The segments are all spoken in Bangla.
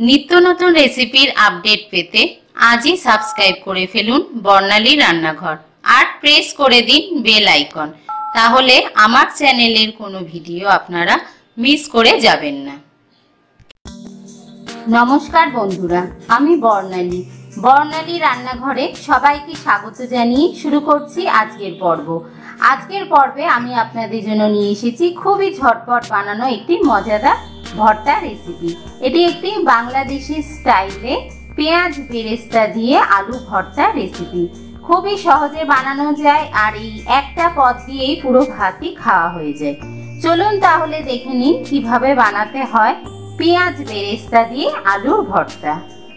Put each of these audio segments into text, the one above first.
নিত্য নতুন রেসিপির আপডেট পেতে আজই সাবস্ক্রাইব করে ফেলুন বর্ণালী রান্নাঘর আর প্রেস করে দিন বেল আইকন, তাহলে আমার চ্যানেলের কোনো ভিডিও আপনারা মিস করে যাবেন না। নমস্কার বন্ধুরা, আমি বর্ণালী রান্নাঘরে সবাইকে স্বাগত জানিয়ে শুরু করছি আজকের পর্ব। আজকের পর্বে আমি আপনাদের জন্য নিয়ে এসেছি খুবই ঝটপট বানানো একটি মজাদার ভর্তা রেসিপি। এটি একটি বাংলাদেশি স্টাইলে পেঁয়াজ বেরেস্তা দিয়ে আলু ভর্তা রেসিপি। খুবই সহজে বানানো যায় আর এই একটা পদ দিয়েই পুরো ভাতই খাওয়া হয়ে যায়। চলুন তাহলে দেখে নিন কিভাবে বানাতে হয় পেঁয়াজ বেরেস্তা দিয়ে আলুর ভর্তা।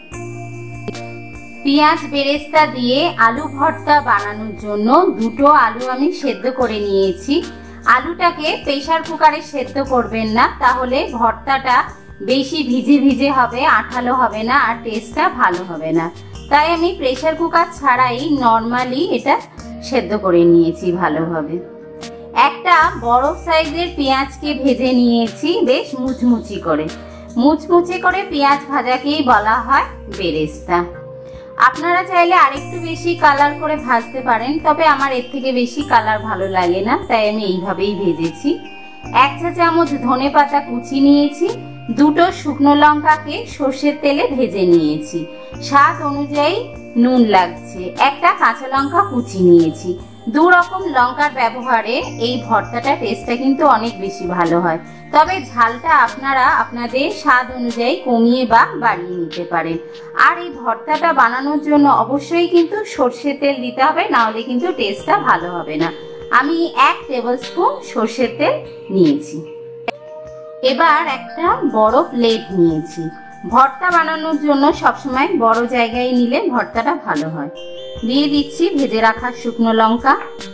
পেঁয়াজ বেরেস্তা দিয়ে আলু ভর্তা বানানোর জন্য দুটো আলু আমি সেদ্ধ করে নিয়েছি। আলুটাকে প্রেসার কুকারে সেদ্ধ করবেন না, তাহলে ভর্তাটা বেশি ভিজে ভিজে হবে, আঠালো হবে না আর টেস্টটা ভালো হবে না। তাই আমি প্রেসার কুকার ছাড়াই নর্মালি এটা সেদ্ধ করে নিয়েছি ভালোভাবে। একটা বড় সাইজের পেঁয়াজকে ভেজে নিয়েছি বেশ মুচমুচি করে পেঁয়াজ ভাজাকেই বলা হয় বেরেস্তা। আপনারা চাইলে আরেকটু বেশি কালার করে ভাজতে পারেন, তবে আমার এর থেকে বেশি কালার ভালো লাগে না, তাই আমি এইভাবেই ভেজেছি। 1 চা চামচ ধনেপাতা কুচি নিয়েছি, দুটো শুকনো লঙ্কাকে সর্ষের তেলে ভেজে নিয়েছি, স্বাদ অনুযায়ী নুন লাগছে, একটা কাঁচা লঙ্কা কুচি নিয়েছি। দু রকম লঙ্কার ব্যবহারে এই ভর্তাটা টেস্টটা কিন্তু অনেক বেশি ভালো হয়, তবে ঝালটা আপনারা আপনাদের স্বাদ অনুযায়ী কমিয়ে বা বাড়িয়ে নিতে পারেন। আর এই ভর্তাটা বানানোর জন্য অবশ্যই কিন্তু সর্ষের তেল দিতে হবে, না হলে কিন্তু টেস্টটা ভালো হবে না। আমি 1 টেবিল স্পুন সর্ষের তেল নিয়েছি। এবার একটা বড় প্লেট নিয়েছি। ভর্তা বানানোর জন্য সবসময় বড় জায়গায় নিলে ভর্তাটা ভালো হয়। দিয়ে দিচ্ছি ভেজে রাখা শুকনো লঙ্কা,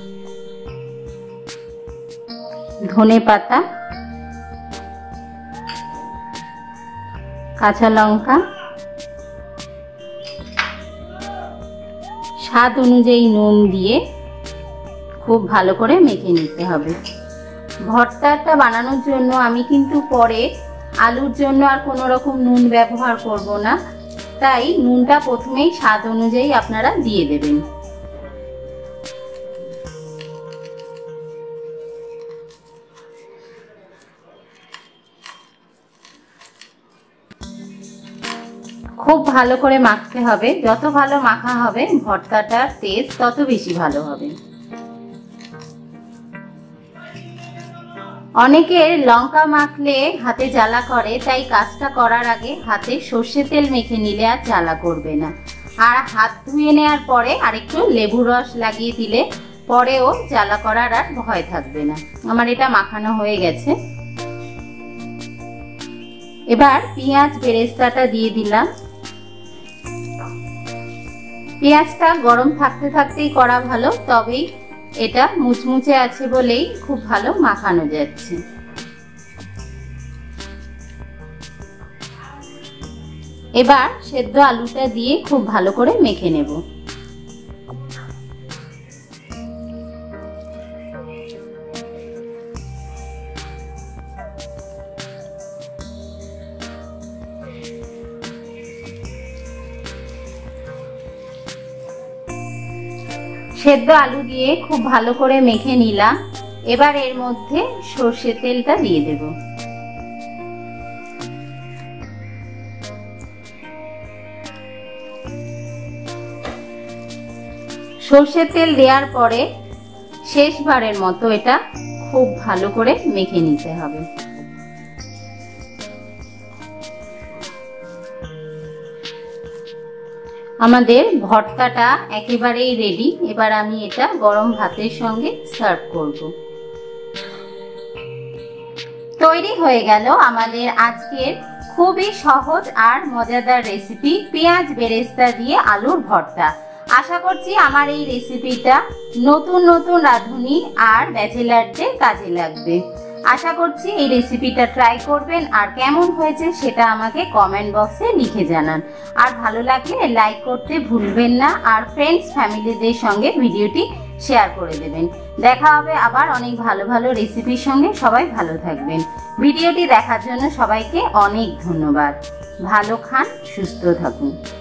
ধনেপাতা, কাঁচা লঙ্কা, স্বাদ অনুযায়ী নুন দিয়ে খুব ভালো করে মেখে নিতে হবে। ভর্তাটা বানানোর জন্য আমি কিন্তু পরে আলুর জন্য আর কোনো রকম নুন ব্যবহার করব না, তাই নুনটা প্রথমেই স্বাদ অনুযায়ী আপনারা দিয়ে দেবেন। খুব ভালো করে মাখতে হবে, যত ভালো মাখা হবে ভর্তাটার টেস্ট তত বেশি ভালো হবে। অনেকের লঙ্কা মাখলে হাতে জ্বালা করে, তাই কাজটা করার আগে হাতে সর্ষের তেল মেখে নিলে আর জ্বালা করবে না। আর হাত ধুয়ে নেওয়ার পরে আরেকটু লেবুর রস লাগিয়ে দিলে পরেও জ্বালা করার আর ভয় থাকবে না। আমার এটা মাখানো হয়ে গেছে। এবার পেঁয়াজ বেরেস্তাটা দিয়ে দিলাম। পেঁয়াজটা গরম থাকতে থাকতেই করা ভালো, তবেই এটা মুচমুচে আছে বলেই খুব ভালো মাখানো যাচ্ছে। এবার সেদ্ধ আলুটা দিয়ে খুব ভালো করে মেখে নেব। সেদ্ধ আলু দিয়ে খুব ভালো করে মেখে নিলাম। এবার এর মধ্যে সর্ষের তেলটা দিয়ে দেব। সর্ষের তেল দেওয়ার পরে শেষবারের মতো এটা খুব ভালো করে মেখে নিতে হবে। আমাদের ভর্তাটা একেবারেই রেডি। এবার আমি এটা গরম ভাতের সঙ্গে সার্ভ করব। তৈরি হয়ে গেল আমাদের আজকের খুবই সহজ আর মজাদার রেসিপি পেঁয়াজ বেরেস্তা দিয়ে আলুর ভর্তা। আশা করছি আমার এই রেসিপিটা নতুন রাঁধুনি আর ব্যাচেলারদের কাজে লাগবে। আশা করছি এই রেসিপিটা ট্রাই করবেন আর কেমন হয়েছে সেটা আমাকে কমেন্ট বক্সে লিখে জানান। আর ভালো লাগলে লাইক করতে ভুলবেন না, আর ফ্রেন্ডস ফ্যামিলিদের সঙ্গে ভিডিওটি শেয়ার করে দেবেন। দেখা হবে আবার অনেক ভালো রেসিপির সঙ্গে। সবাই ভালো থাকবেন। ভিডিওটি দেখার জন্য সবাইকে অনেক ধন্যবাদ। ভালো খান, সুস্থ থাকুন।